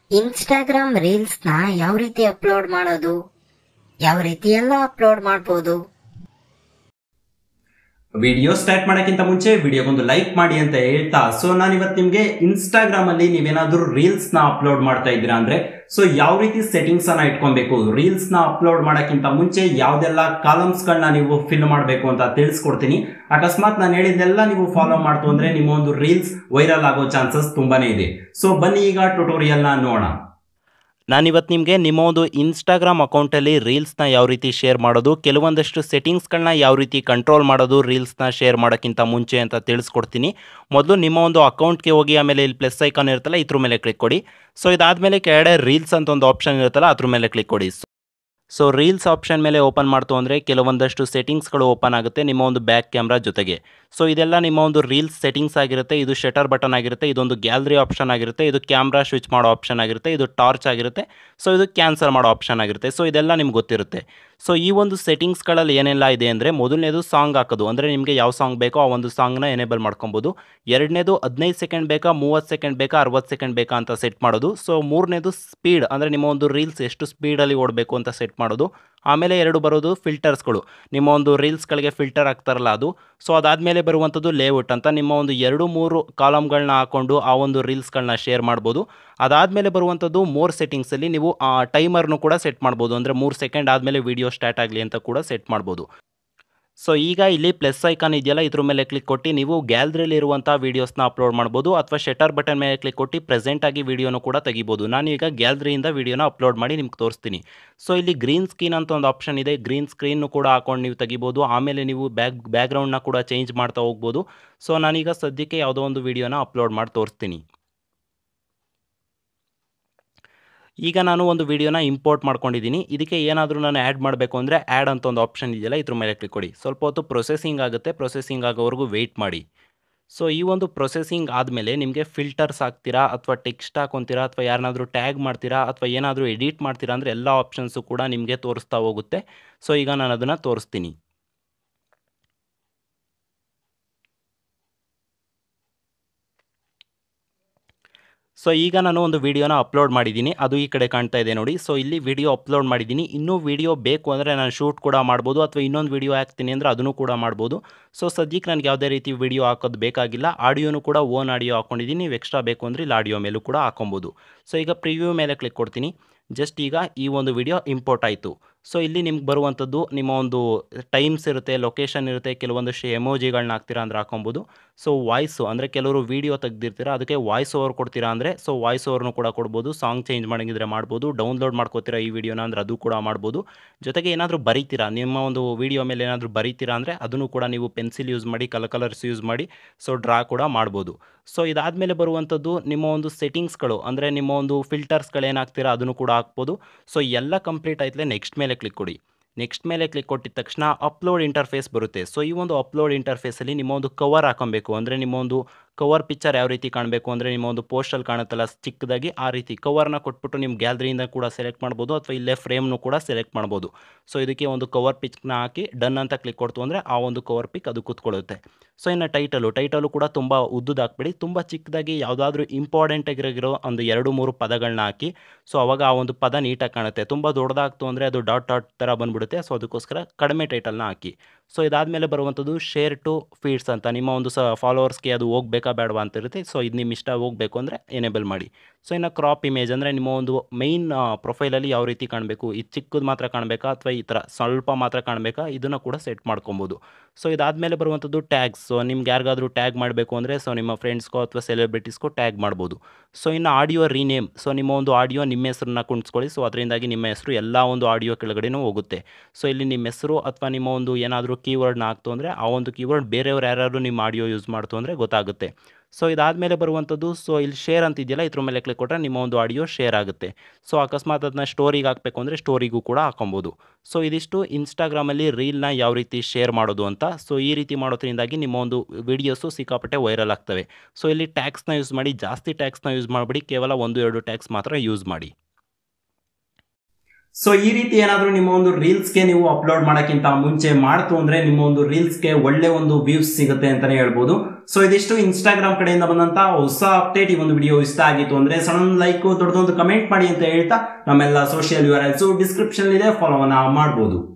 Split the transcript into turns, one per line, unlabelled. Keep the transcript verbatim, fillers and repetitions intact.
Instagram reels ನ ಯಾವ ರೀತಿ ಅಪ್ಲೋಡ್ ಮಾಡೋದು, ಯಾವ ರೀತಿ ಎಲ್ಲ ಅಪ್ಲೋಡ್ ಮಾಡಬಹುದು.
ವಿಡಿಯೋ ಸ್ಟಾರ್ಟ್ ಮಾಡೋಕ್ಕಿಂತ ಮುಂಚೆ ವಿಡಿಯೋಗೊಂದು ಲೈಕ್ ಮಾಡಿ ಅಂತ ಹೇಳ್ತಾ, ಸೊ ನಾನು ಇವತ್ತು ನಿಮಗೆ ಇನ್ಸ್ಟಾಗ್ರಾಮ್ ಅಲ್ಲಿ ನೀವೇನಾದ್ರೂ ರೀಲ್ಸ್ ನ ಅಪ್ಲೋಡ್ ಮಾಡ್ತಾ ಇದ್ದೀರಾ ಅಂದ್ರೆ ಸೊ ಯಾವ ರೀತಿ ಸೆಟ್ಟಿಂಗ್ಸ್ ಅನ್ನ ಇಟ್ಕೊಬೇಕು, ರೀಲ್ಸ್ ನ ಅಪ್ಲೋಡ್ ಮಾಡೋಕ್ಕಿಂತ ಮುಂಚೆ ಯಾವ್ದೆಲ್ಲ ಕಾಲಮ್ಸ್ ಗಳನ್ನ ನೀವು ಫಿಲ್ ಮಾಡಬೇಕು ಅಂತ ತಿಳಿಸ್ಕೊಡ್ತೀನಿ. ಅಕಸ್ಮಾತ್ ನಾನು ಹೇಳಿದ್ದೆಲ್ಲ ನೀವು ಫಾಲೋ ಮಾಡ್ತು ಅಂದ್ರೆ ನಿಮ್ಮ ಒಂದು ರೀಲ್ಸ್ ವೈರಲ್ ಆಗೋ ಚಾನ್ಸಸ್ ತುಂಬಾನೇ ಇದೆ. ಸೊ ಬನ್ನಿ ಈಗ ಟ್ಯುಟೋರಿಯಲ್ ನ ನೋಡೋಣ. ನಾನಿವತ್ತು ನಿಮಗೆ ನಿಮ್ಮ ಒಂದು ಇನ್ಸ್ಟಾಗ್ರಾಮ್ ಅಕೌಂಟಲ್ಲಿ ರೀಲ್ಸ್ನ ಯಾವ ರೀತಿ ಶೇರ್ ಮಾಡೋದು, ಕೆಲವೊಂದಷ್ಟು ಸೆಟ್ಟಿಂಗ್ಸ್ಗಳನ್ನ ಯಾವ ರೀತಿ ಕಂಟ್ರೋಲ್ ಮಾಡೋದು ರೀಲ್ಸ್ನ ಶೇರ್ ಮಾಡೋಕ್ಕಿಂತ ಮುಂಚೆ ಅಂತ ತಿಳಿಸ್ಕೊಡ್ತೀನಿ. ಮೊದಲು ನಿಮ್ಮ ಒಂದು ಅಕೌಂಟ್ಗೆ ಹೋಗಿ ಆಮೇಲೆ ಇಲ್ಲಿ ಪ್ಲಸ್ ಐಕಾನ್ ಇರುತ್ತಲ್ಲ ಇದ್ರ ಮೇಲೆ ಕ್ಲಿಕ್ ಕೊಡಿ. ಸೊ ಇದಾದಮೇಲೆ ಕೆಳಗಡೆ ರೀಲ್ಸ್ ಅಂತ ಒಂದು ಆಪ್ಷನ್ ಇರುತ್ತಲ್ಲ ಅದ್ರ ಮೇಲೆ ಕ್ಲಿಕ್ ಕೊಡಿ. ಸೊ ರೀಲ್ಸ್ ಆಪ್ಷನ್ ಮೇಲೆ ಓಪನ್ ಮಾಡ್ತು ಅಂದರೆ ಕೆಲವೊಂದಷ್ಟು ಸೆಟ್ಟಿಂಗ್ಸ್ಗಳು ಓಪನ್ ಆಗುತ್ತೆ ನಿಮ್ಮ ಒಂದು ಬ್ಯಾಕ್ ಕ್ಯಾಮ್ರಾ ಜೊತೆಗೆ. ಸೊ ಇದೆಲ್ಲ ನಿಮ್ಮ ಒಂದು ರೀಲ್ಸ್ ಸೆಟ್ಟಿಂಗ್ಸ್ ಆಗಿರುತ್ತೆ. ಇದು ಶಟರ್ ಬಟನ್ ಆಗಿರುತ್ತೆ, ಇದೊಂದು ಗ್ಯಾಲರಿ ಆಪ್ಷನ್ ಆಗಿರುತ್ತೆ, ಇದು ಕ್ಯಾಮ್ರಾ ಸ್ವಿಚ್ ಮಾಡೋ ಆಪ್ಷನ್ ಆಗಿರುತ್ತೆ, ಇದು ಟಾರ್ಚ್ ಆಗಿರುತ್ತೆ, ಸೊ ಇದು ಕ್ಯಾನ್ಸಲ್ ಮಾಡೋ ಆಪ್ಷನ್ ಆಗಿರುತ್ತೆ. ಸೊ ಇದೆಲ್ಲ ನಿಮ್ಗೆ ಗೊತ್ತಿರುತ್ತೆ. ಸೊ ಈ ಒಂದು ಸೆಟ್ಟಿಂಗ್ಸ್ಗಳಲ್ಲಿ ಏನೆಲ್ಲ ಇದೆ ಅಂದರೆ, ಮೊದಲನೇದು ಸಾಂಗ್ ಹಾಕೋದು, ಅಂದರೆ ನಿಮಗೆ ಯಾವ ಸಾಂಗ್ ಬೇಕೋ ಆ ಒಂದು ಸಾಂಗ್ನ ಎನೇಬಲ್ ಮಾಡ್ಕೊಬೋದು. ಎರಡನೇದು ಹದಿನೈದು ಸೆಕೆಂಡ್ ಬೇಕಾ, ಮೂವತ್ತು ಸೆಕೆಂಡ್ ಬೇಕಾ, ಅರವತ್ತು ಸೆಕೆಂಡ್ ಬೇಕಾ ಅಂತ ಸೆಟ್ ಮಾಡೋದು. ಸೊ ಮೂರನೇದು ಸ್ಪೀಡ್, ಅಂದರೆ ನಿಮ್ಮ ಒಂದು ರೀಲ್ಸ್ ಎಷ್ಟು ಸ್ಪೀಡಲ್ಲಿ ಓಡಬೇಕು ಅಂತ ಸೆಟ್ ಮಾಡೋದು. ಆಮೇಲೆ ಎರಡು ಬರೋದು ಫಿಲ್ಟರ್ಸ್ಗಳು, ನಿಮ್ಮ ಒಂದು ರೀಲ್ಸ್ಗಳಿಗೆ ಫಿಲ್ಟರ್ ಆಗ್ತಾರಲ್ಲ ಅದು. ಸೊ ಅದಾದಮೇಲೆ ಬರುವಂಥದ್ದು ಲೇಔಟ್ ಅಂತ, ನಿಮ್ಮ ಒಂದು ಎರಡು ಮೂರು ಕಾಲಮ್ಗಳನ್ನ ಹಾಕ್ಕೊಂಡು ಆ ಒಂದು ರೀಲ್ಸ್ಗಳನ್ನ ಶೇರ್ ಮಾಡ್ಬೋದು. ಅದಾದಮೇಲೆ ಬರುವಂಥದ್ದು ಮೋರ್ ಸೆಟ್ಟಿಂಗ್ಸಲ್ಲಿ ನೀವು ಆ ಟೈಮರ್ನು ಕೂಡ ಸೆಟ್ ಮಾಡ್ಬೋದು, ಅಂದರೆ ಮೂರು ಸೆಕೆಂಡ್ ಆದಮೇಲೆ ವೀಡಿಯೋ ಸ್ಟಾರ್ಟ್ ಆಗಲಿ ಅಂತ ಕೂಡ ಸೆಟ್ ಮಾಡ್ಬೋದು. ಸೊ ಈಗ ಇಲ್ಲಿ ಪ್ಲಸ್ ಐಕಾನ್ ಇದೆಯಲ್ಲ ಇದ್ರ ಮೇಲೆ ಕ್ಲಿಕ್ ಕೊಟ್ಟು ನೀವು ಗ್ಯಾಲರಿಯಲ್ಲಿ ಇರುವಂಥ ವೀಡಿಯೋಸ್ನ ಅಪ್ಲೋಡ್ ಮಾಡ್ಬೋದು, ಅಥವಾ ಶಟರ್ ಬಟನ್ ಮೇಲೆ ಕ್ಲಿಕ್ ಕೊಟ್ಟು ಪ್ರೆಸೆಂಟಾಗಿ ವೀಡಿಯೋನು ಕೂಡ ತೆಗಿಬೋದು. ನಾನು ಈಗ ಗ್ಯಾಲರಿಯಿಂದ ವೀಡಿಯೋನ ಅಪ್ಲೋಡ್ ಮಾಡಿ ನಿಮ್ಗೆ ತೋರಿಸ್ತೀನಿ. ಸೊ ಇಲ್ಲಿ ಗ್ರೀನ್ ಸ್ಕ್ರೀನ್ ಅಂತ ಒಂದು ಆಪ್ಷನ್ ಇದೆ, ಗ್ರೀನ್ ಸ್ಕ್ರೀನ್ನು ಕೂಡ ಹಾಕೊಂಡು ನೀವು ತೆಗಿಬೋದು. ಆಮೇಲೆ ನೀವು ಬ್ಯಾಕ್ ಬ್ಯಾಕ್ಗ್ರೌಂಡ್ನ ಕೂಡ ಚೇಂಜ್ ಮಾಡ್ತಾ ಹೋಗ್ಬೋದು. ಸೊ ನಾನೀಗ ಸದ್ಯಕ್ಕೆ ಯಾವುದೋ ಒಂದು ವೀಡಿಯೋನ ಅಪ್ಲೋಡ್ ಮಾಡಿ ತೋರಿಸ್ತೀನಿ. ಈಗ ನಾನು ಒಂದು ವೀಡಿಯೋನ ಇಂಪೋರ್ಟ್ ಮಾಡ್ಕೊಂಡಿದ್ದೀನಿ. ಇದಕ್ಕೆ ಏನಾದರೂ ನಾನು ಆ್ಯಡ್ ಮಾಡಬೇಕು ಅಂದರೆ ಆ್ಯಡ್ ಅಂತ ಒಂದು ಆಪ್ಷನ್ ಇದೆಯಲ್ಲ ಇದ್ರ ಮೇಲೆ ಕ್ಲಿಕ್ ಕೊಡಿ. ಸ್ವಲ್ಪ ಹೊತ್ತು ಪ್ರೊಸೆಸಿಂಗ್ ಆಗುತ್ತೆ, ಪ್ರೊಸೆಸಿಂಗ್ ಆಗೋವರೆಗೂ ವೆಯ್ಟ್ ಮಾಡಿ. ಸೊ ಈ ಒಂದು ಪ್ರೊಸೆಸಿಂಗ್ ಆದಮೇಲೆ ನಿಮಗೆ ಫಿಲ್ಟರ್ಸ್ ಹಾಕ್ತೀರಾ, ಅಥವಾ ಟೆಕ್ಸ್ಟ್ ಹಾಕೊತೀರಾ, ಅಥವಾ ಯಾರನ್ನಾದರೂ ಟ್ಯಾಗ್ ಮಾಡ್ತೀರಾ, ಅಥವಾ ಏನಾದರೂ ಎಡಿಟ್ ಮಾಡ್ತೀರಾ ಅಂದರೆ ಎಲ್ಲ ಆಪ್ಷನ್ಸು ಕೂಡ ನಿಮಗೆ ತೋರಿಸ್ತಾ ಹೋಗುತ್ತೆ. ಸೊ ಈಗ ನಾನು ಅದನ್ನು ತೋರಿಸ್ತೀನಿ. ಸೊ ಈಗ ನಾನು ಒಂದು ವೀಡಿಯೋನ ಅಪ್ಲೋಡ್ ಮಾಡಿದ್ದೀನಿ, ಅದು ಈ ಕಡೆ ಕಾಣ್ತಾ ಇದೆ ನೋಡಿ. ಸೊ ಇಲ್ಲಿ ವಿಡಿಯೋ ಅಪ್ಲೋಡ್ ಮಾಡಿದ್ದೀನಿ. ಇನ್ನೂ ವೀಡಿಯೋ ಬೇಕು ಅಂದರೆ ನಾನು ಶೂಟ್ ಕೂಡ ಮಾಡ್ಬೋದು, ಅಥವಾ ಇನ್ನೊಂದು ವೀಡಿಯೋ ಹಾಕ್ತೀನಿ ಅಂದರೆ ಅದನ್ನು ಕೂಡ ಮಾಡ್ಬೋದು. ಸೊ ಸದ್ಯಕ್ಕೆ ನನಗೆ ಯಾವುದೇ ರೀತಿ ವೀಡಿಯೋ ಹಾಕೋದು ಬೇಕಾಗಿಲ್ಲ. ಆಡಿಯೋನು ಕೂಡ ಓನ್ ಆಡಿಯೋ ಹಾಕ್ಕೊಂಡಿದ್ದೀನಿ. ನೀವು ಎಕ್ಸ್ಟ್ರಾ ಬೇಕು ಅಂದರೆ ಇಲ್ಲಿ ಆಡಿಯೋ ಮೇಲೂ ಕೂಡ ಹಾಕೊಬೋದು. ಸೊ ಈಗ ಪ್ರಿವ್ಯೂ ಮೇಲೆ ಕ್ಲಿಕ್ ಕೊಡ್ತೀನಿ. ಜಸ್ಟ್ ಈಗ ಈ ಒಂದು ವಿಡಿಯೋ ಇಂಪೋರ್ಟ್ ಆಯಿತು. ಸೊ ಇಲ್ಲಿ ನಿಮ್ಗೆ ಬರುವಂಥದ್ದು ನಿಮ್ಮ ಒಂದು ಟೈಮ್ಸ್ ಇರುತ್ತೆ, ಲೊಕೇಶನ್ ಇರುತ್ತೆ, ಕೆಲವೊಂದಷ್ಟು ಎಮೋಜಿಗಳನ್ನ ಹಾಕ್ತೀರಾ ಅಂದರೆ ಹಾಕೊಬೋದು. ಸೊ ವಾಯ್ಸು ಅಂದರೆ ಕೆಲವರು ವೀಡಿಯೋ ತೆಗ್ದಿರ್ತೀರಾ, ಅದಕ್ಕೆ ವಾಯ್ಸ್ ಓವರ್ ಕೊಡ್ತೀರಾ ಅಂದರೆ ಸೊ ವಾಯ್ಸ್ ಓವರ್ನು ಕೂಡ ಕೊಡ್ಬೋದು. ಸಾಂಗ್ ಚೇಂಜ್ ಮಾಡೋಂಗಿದ್ರೆ ಮಾಡ್ಬೋದು. ಡೌನ್ಲೋಡ್ ಮಾಡ್ಕೋತೀರಾ ಈ ವಿಡಿಯೋನ ಅಂದರೆ ಅದು ಕೂಡ ಮಾಡ್ಬೋದು. ಜೊತೆಗೆ ಏನಾದರೂ ಬರೀತೀರಾ, ನಿಮ್ಮ ಒಂದು ವೀಡಿಯೋ ಮೇಲೆ ಏನಾದರೂ ಬರೀತೀರಾ ಅಂದರೆ ಅದನ್ನು ಕೂಡ ನೀವು ಪೆನ್ಸಿಲ್ ಯೂಸ್ ಮಾಡಿ, ಕಲರ್ ಕಲರ್ಸ್ ಯೂಸ್ ಮಾಡಿ ಸೊ ಡ್ರಾ ಕೂಡ ಮಾಡ್ಬೋದು. ಸೊ ಇದಾದಮೇಲೆ ಬರುವಂಥದ್ದು ನಿಮ್ಮ ಒಂದು ಸೆಟ್ಟಿಂಗ್ಸ್ಗಳು, ಅಂದರೆ ನಿಮ್ಮ ಒಂದು ಫಿಲ್ಟರ್ಸ್ಗಳು ಏನಾಗ್ತೀರಾ ಅದನ್ನು ಕೂಡ ಹಾಕ್ಬೋದು. ಸೊ ಎಲ್ಲ ಕಂಪ್ಲೀಟ್ ಆಯ್ತಲೇ ನೆಕ್ಸ್ಟ್ ಮೇಲೆ ಕ್ಲಿಕ್ ಕೊಡಿ. ನೆಕ್ಸ್ಟ್ ಮೇಲೆ ಕ್ಲಿಕ್ ಕೊಟ್ಟಿದ ತಕ್ಷಣ ಅಪ್ಲೋಡ್ ಇಂಟರ್ಫೇಸ್ ಬರುತ್ತೆ. ಸೊ ಈ ಒಂದು ಅಪ್ಲೋಡ್ ಇಂಟರ್ಫೇಸಲ್ಲಿ ನಿಮ್ಮ ಒಂದು ಕವರ್ ಹಾಕೊಬೇಕು, ಅಂದರೆ ನಿಮ್ಮ ಒಂದು ಕವರ್ ಪಿಕ್ಚರ್ ಯಾವ ರೀತಿ ಕಾಣಬೇಕು ಅಂದರೆ ನಿಮ್ಮ ಒಂದು ಪೋಸ್ಟಲ್ಲಿ ಕಾಣುತ್ತಲ್ಲ ಚಿಕ್ಕದಾಗಿ ಆ ರೀತಿ ಕವರ್ನ ಕೊಟ್ಬಿಟ್ಟು ನಿಮ್ಮ ಗ್ಯಾಲರಿಯಿಂದ ಕೂಡ ಸೆಲೆಕ್ಟ್ ಮಾಡ್ಬೋದು, ಅಥವಾ ಇಲ್ಲೇ ಫ್ರೇಮ್ನು ಕೂಡ ಸೆಲೆಕ್ಟ್ ಮಾಡ್ಬೋದು. ಸೊ ಇದಕ್ಕೆ ಒಂದು ಕವರ್ ಪಿಕ್ನ ಹಾಕಿ ಡನ್ ಅಂತ ಕ್ಲಿಕ್ ಕೊಡ್ತು ಅಂದರೆ ಆ ಒಂದು ಕವರ್ ಪಿಕ್ ಅದು ಕೂತ್ಕೊಳ್ಳುತ್ತೆ. ಸೊ ಇನ್ನು ಟೈಟಲು ಟೈಟಲು ಕೂಡ ತುಂಬ ಉದ್ದದ ಹಾಕ್ಬೇಡಿ, ತುಂಬ ಚಿಕ್ಕದಾಗಿ ಯಾವುದಾದ್ರೂ ಇಂಪಾರ್ಟೆಂಟ್ ಆಗಿರೋ ಒಂದು ಎರಡು ಮೂರು ಪದಗಳನ್ನ ಹಾಕಿ. ಸೊ ಅವಾಗ ಆ ಒಂದು ಪದ ನೀಟಾಗಿ ಕಾಣುತ್ತೆ. ತುಂಬ ದೊಡ್ಡದಾಗ್ತು ಅಂದರೆ ಅದು ಡಾಟ್ ಡಾಟ್ ಥರ ಬಂದ್ಬಿಡುತ್ತೆ. ಸೊ ಅದಕ್ಕೋಸ್ಕರ ಕಡಿಮೆ ಟೈಟಲ್ನ ಹಾಕಿ. ಸೊ ಇದಾದಮೇಲೆ ಬರುವಂಥದ್ದು ಶೇರ್ ಟು ಫೀಡ್ಸ್ ಅಂತ, ನಿಮ್ಮ ಒಂದು ಸ ಫಾಲೋವರ್ಸ್ಗೆ ಅದು ಹೋಗ್ಬೇಕಾ ಬೇಡವಾ ಅಂತ ಇರುತ್ತೆ. ಸೊ ಇದು ನಿಮ್ಮ ಇಷ್ಟ, ಹೋಗಬೇಕು ಅಂದರೆ ಎನೇಬಲ್ ಮಾಡಿ. ಸೊ ಇನ್ನು ಕ್ರಾಪ್ ಇಮೇಜ್ ಅಂದರೆ ನಿಮ್ಮ ಒಂದು ಮೈನ್ ಪ್ರೊಫೈಲಲ್ಲಿ ಯಾವ ರೀತಿ ಕಾಣಬೇಕು, ಇದು ಚಿಕ್ಕದು ಮಾತ್ರ ಕಾಣಬೇಕಾ ಅಥವಾ ಈ ಥರ ಸ್ವಲ್ಪ ಮಾತ್ರ ಕಾಣಬೇಕಾ, ಇದನ್ನು ಕೂಡ ಸೆಟ್ ಮಾಡ್ಕೊಬೋದು. ಸೊ ಇದಾದಮೇಲೆ ಬರುವಂಥದ್ದು ಟ್ಯಾಗ್ಸ್. ಸೊ ನಿಮ್ಗೆ ಯಾರಿಗಾದರೂ ಟ್ಯಾಗ್ ಮಾಡಬೇಕು ಅಂದರೆ ಸೊ ನಿಮ್ಮ ಫ್ರೆಂಡ್ಸ್ಗೋ ಅಥವಾ ಸೆಲೆಬ್ರಿಟೀಸ್ಗೋ ಟ್ಯಾಗ್ ಮಾಡ್ಬೋದು. ಸೊ ಇನ್ನು ಆಡಿಯೋ ರೀನೇಮ್. ಸೊ ನಿಮ್ಮ ಒಂದು ಆಡಿಯೋ ನಿಮ್ಮ ಹೆಸರನ್ನ ಕುಣಿಸ್ಕೊಳ್ಳಿ. ಸೊ ಅದರಿಂದಾಗಿ ನಿಮ್ಮ ಹೆಸರು ಎಲ್ಲ ಒಂದು ಆಡಿಯೋ ಕೆಳಗಡೆನೂ ಹೋಗುತ್ತೆ. ಸೊ ಇಲ್ಲಿ ನಿಮ್ಮ ಹೆಸರು ಅಥವಾ ನಿಮ್ಮ ಒಂದು ಏನಾದರೂ ಕೀವರ್ಡ್ನ ಹಾಕ್ತು ಅಂದರೆ ಆ ಒಂದು ಕೀವರ್ಡ್ ಬೇರೆಯವ್ರು ಯಾರು ನಿಮ್ಮ ಆಡಿಯೋ ಯೂಸ್ ಮಾಡ್ತು ಅಂದರೆ ಗೊತ್ತಾಗುತ್ತೆ. ಸೊ ಇದಾದಮೇಲೆ ಬರುವಂಥದ್ದು ಸೊ ಇಲ್ಲಿ ಶೇರ್ ಅಂತಿದೆಯಲ್ಲ ಇದ್ರ ಮೇಲೆ ಕ್ಲಿಕ್ ಕೊಟ್ಟರೆ ನಿಮ್ಮ ಒಂದು ಆಡಿಯೋ ಶೇರ್ ಆಗುತ್ತೆ. ಸೊ ಅಕಸ್ಮಾತ್ ಅದನ್ನ ಸ್ಟೋರಿಗೆ ಹಾಕಬೇಕು ಅಂದರೆ ಸ್ಟೋರಿಗೂ ಕೂಡ ಹಾಕೊಬೋದು. ಸೊ ಇದಿಷ್ಟು ಇನ್ಸ್ಟಾಗ್ರಾಮಲ್ಲಿ ರೀಲ್ನ ಯಾವ ರೀತಿ ಶೇರ್ ಮಾಡೋದು ಅಂತ. ಸೊ ಈ ರೀತಿ ಮಾಡೋದ್ರಿಂದಾಗಿ ನಿಮ್ಮ ಒಂದು ವೀಡಿಯೋಸು ಸಿಕ್ಕಾಪಟ್ಟೆ ವೈರಲ್ ಆಗ್ತವೆ. ಸೊ ಇಲ್ಲಿ ಟ್ಯಾಗ್ಸ್ನ ಯೂಸ್ ಮಾಡಿ, ಜಾಸ್ತಿ ಟ್ಯಾಗ್ಸ್ನ ಯೂಸ್ ಮಾಡಿಬಿಡಿ, ಕೇವಲ ಒಂದು ಎರಡು ಟ್ಯಾಗ್ಸ್ ಮಾತ್ರ ಯೂಸ್ ಮಾಡಿ. ಸೊ ಈ ರೀತಿ ಏನಾದರೂ ನಿಮ್ಮ ಒಂದು ರೀಲ್ಸ್ಗೆ ನೀವು ಅಪ್ಲೋಡ್ ಮಾಡೋಕ್ಕಿಂತ ಮುಂಚೆ ಮಾಡ್ತು ಅಂದ್ರೆ ನಿಮ್ಮ ಒಂದು ರೀಲ್ಸ್ಗೆ ಒಳ್ಳೆ ಒಂದು ವ್ಯೂಸ್ ಸಿಗುತ್ತೆ ಅಂತಾನೆ ಹೇಳ್ಬೋದು. ಸೊ ಇದಿಷ್ಟು ಇನ್ಸ್ಟಾಗ್ರಾಮ್ ಕಡೆಯಿಂದ ಬಂದಂತ ಹೊಸ ಅಪ್ಡೇಟ್. ಈ ಒಂದು ವಿಡಿಯೋ ಇಷ್ಟ ಆಗಿತ್ತು ಅಂದ್ರೆ ಸಣ್ಣ ಲೈಕ್, ದೊಡ್ಡದೊಂದು ಕಮೆಂಟ್ ಮಾಡಿ ಅಂತ ಹೇಳ್ತಾ ನಮ್ಮೆಲ್ಲ social U R Ls description ಇದೆ, ಫಾಲೋವನ್ನ ಮಾಡಬಹುದು.